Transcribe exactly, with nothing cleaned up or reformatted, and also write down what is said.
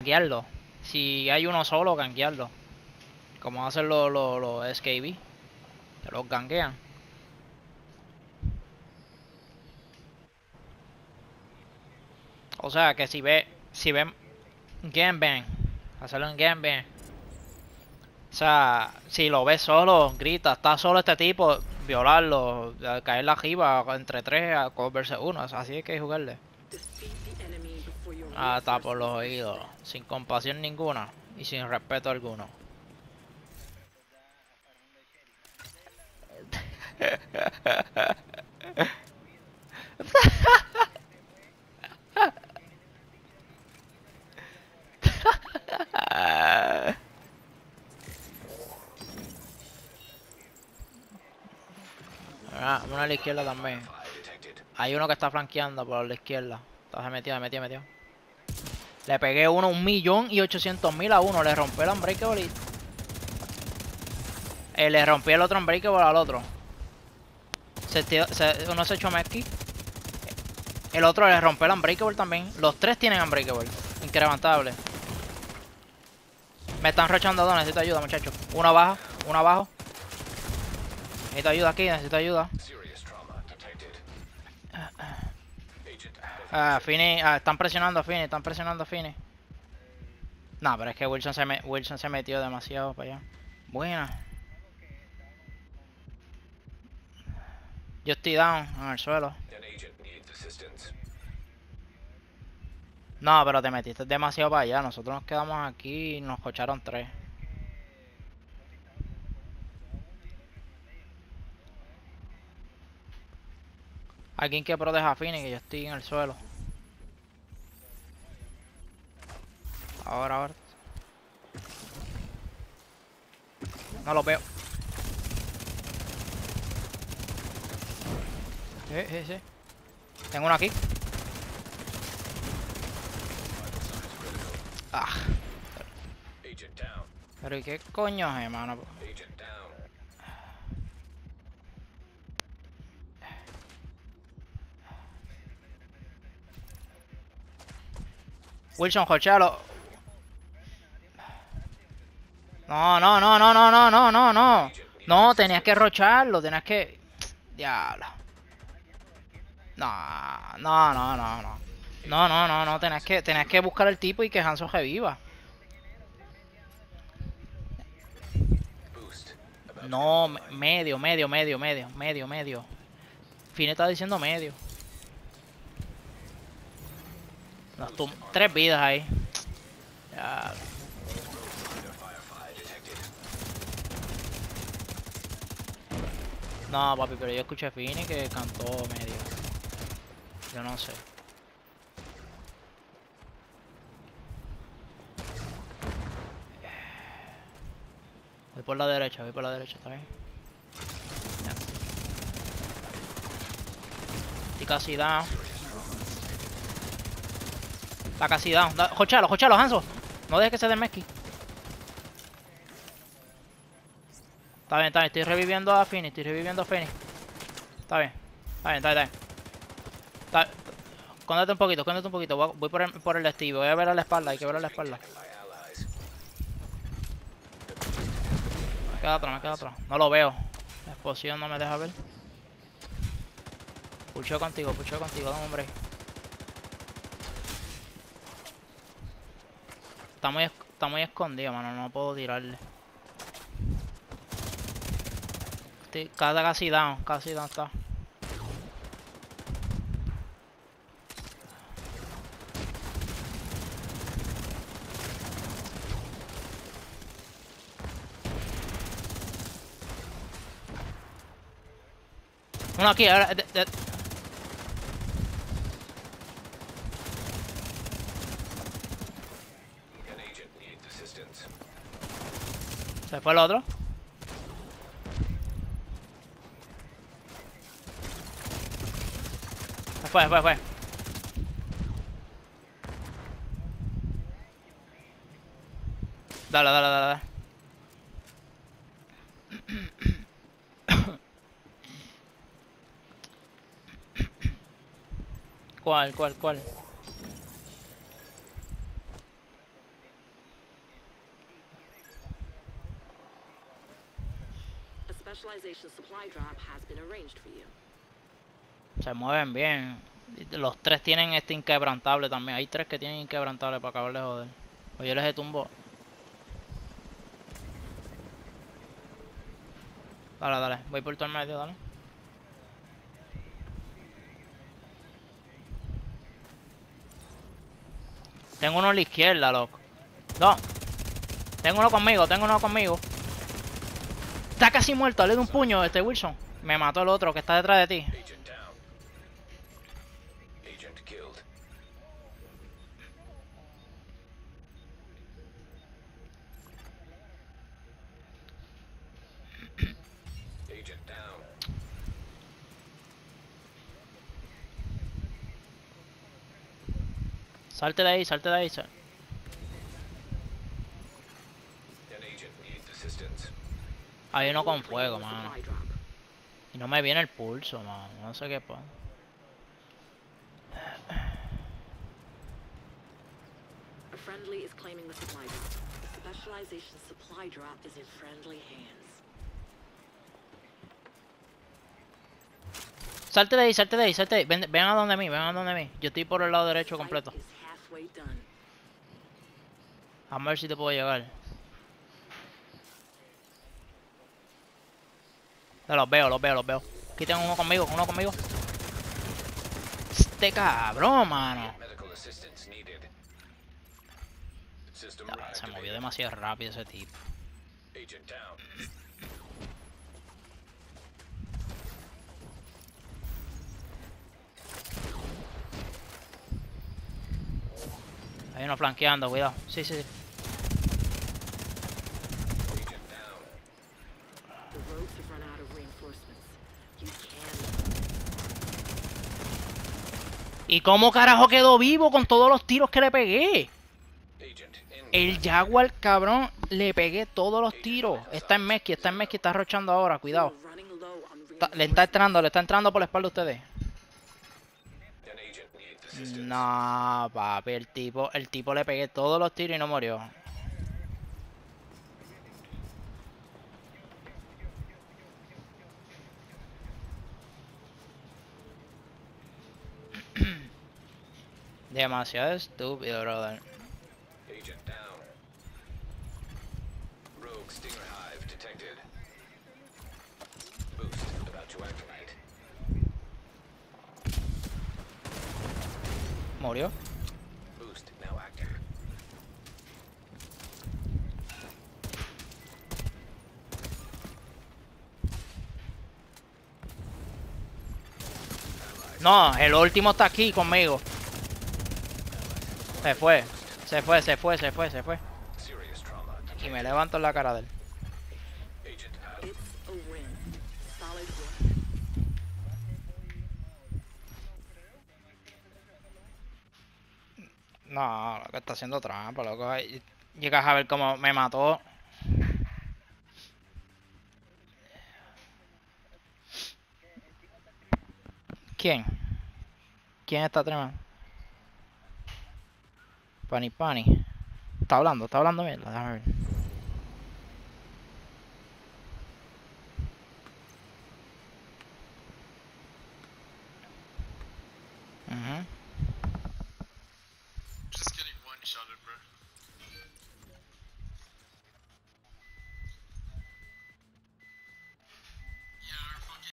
gankearlo. Si hay uno solo, gankearlo. Como hacen los, los, los S K B. Que los gankean. O sea que si ve. Si ven. Gangbang. Hacerlo en gangbang. O sea, si lo ves solo, grita, está solo este tipo, violarlo, caer la jiba entre tres a verse uno, así hay que jugarle. Ah, está por los oídos, sin compasión ninguna y sin respeto alguno. Ah, uno a la izquierda también. Hay uno que está flanqueando por la izquierda. Está metido, metido, metido. Le pegué uno un millón y ochocientos mil a uno. Le rompí el unbreakable. Eh, le rompí el otro unbreakable al otro. Se, se, uno se echó Mesky. El otro le rompió el unbreakable también. Los tres tienen unbreakable. Incrementable. Me están rochando dos. Necesito ayuda, muchachos. Uno abajo. Uno abajo. Necesito ayuda aquí. Necesito ayuda. Ah, Fini. Ah, están presionando a Fini. Están presionando a Fini. No, pero es que Wilson se, me, Wilson se metió demasiado para allá. Buena. Yo estoy down en el suelo. No, pero te metiste demasiado para allá. Nosotros nos quedamos aquí y nos cocharon tres. Alguien que proteja a Fini, que yo estoy en el suelo. Ahora, ahora. No lo veo. Sí, sí, sí. Tengo uno aquí. Ah. Pero ¿y qué coño es, hermano? Wilson, jochalo. No, no, no, no, no, no, no, no, no. No, tenías que rocharlo, tenías que... Diablo. No, no, no, no, no. No, no, no, no, tenías que, tenías que buscar el tipo y que Hanzo reviva. No, medio, medio, medio, medio, medio, medio. Fine está diciendo medio. Nos tres vidas ahí. Ya. No, papi, pero yo escuché a Fini que cantó medio. Yo no sé. Voy por la derecha, voy por la derecha, ¿está bien? Ya. Estoy casi down. Está casi down. Jochalo, jochalo, Hanzo. No dejes que se desmezqui. Está bien, está bien. Estoy reviviendo a Fini, estoy reviviendo a Fini. Está bien. Está bien, está bien, está bien. Está... Escóndete un poquito, escóndete un poquito. Voy por el, por el Steve. Voy a ver a la espalda, hay que ver a la espalda. Me queda atrás, me queda atrás. No lo veo. La explosión no me deja ver. Pucheo contigo, pucheo contigo, dame un break. Está muy, está muy escondido, mano. No puedo tirarle. Estoy casi down, casi down está. Uno aquí, ahora. De, de. Se fue el otro. Se fue, se fue, se fue. Dale, dale, dale, dale. ¿Cuál, cuál, cuál? specialization supply drop has been arranged for you. Se mueven bien. Los tres tienen este inquebrantable también. Hay tres que tienen inquebrantable para acabar de joder. Oye, yo les he tumbo. Dale, dale. Voy por todo el medio, dale. Tengo uno a la izquierda, loco. No. Tengo uno conmigo, tengo uno conmigo. Está casi muerto, le doy un puño, este Wilson. Me mató el otro que está detrás de ti. Agent down. Agent killed. Agent down. Salte de ahí, salte de ahí. Sal. An agent needs assistance. Hay uno con fuego, Reclaiming the mano. supply drop. Y no me viene el pulso, mano. No sé qué pasa. A friendly is claiming the supply drop. The specialization supply drop is in friendly hands. Salte de ahí, salte de ahí, salte de ahí. Ven, ven a donde mí, ven a donde mí. Yo estoy por el lado derecho Fight completo. is halfway done. Vamos a ver si te puedo llegar. Ya los veo, los veo, los veo. Aquí tengo uno conmigo, uno conmigo. Este cabrón, mano. Medical assistance needed. System Ya, se movió reactivated. demasiado rápido ese tipo. Agent down. Hay uno flanqueando, cuidado. Sí, sí, sí. Agent down. The rogues have run out of reinforcements. You can. ¿Y cómo carajo quedó vivo con todos los tiros que le pegué? Agent in. El Jaguar, cabrón, le pegué todos los tiros. Está en Mesqui, está en Mesqui, está rochando ahora, cuidado. You're running low on Está- le está entrando, le está entrando por la espalda a ustedes. An agent needs assistance. No, papi, el tipo, el tipo le pegué todos los tiros y no murió. Demasiado estúpido, brother. Agent down. Rogue Stinger Hive detected. Boost about to activate. Murió. Boost now active. No, el último está aquí conmigo. Se fue, se fue, se fue, se fue, se fue. Serious trauma. Y me levanto en la cara de él. Agent out. It's a win. Solid win. No, lo que está haciendo trampa, loco. Ay, llegas a ver cómo me mató. ¿Quién? ¿Quién está tremendo? Pani Pani. Está hablando, está hablando mierda, déjame ver. Ujú.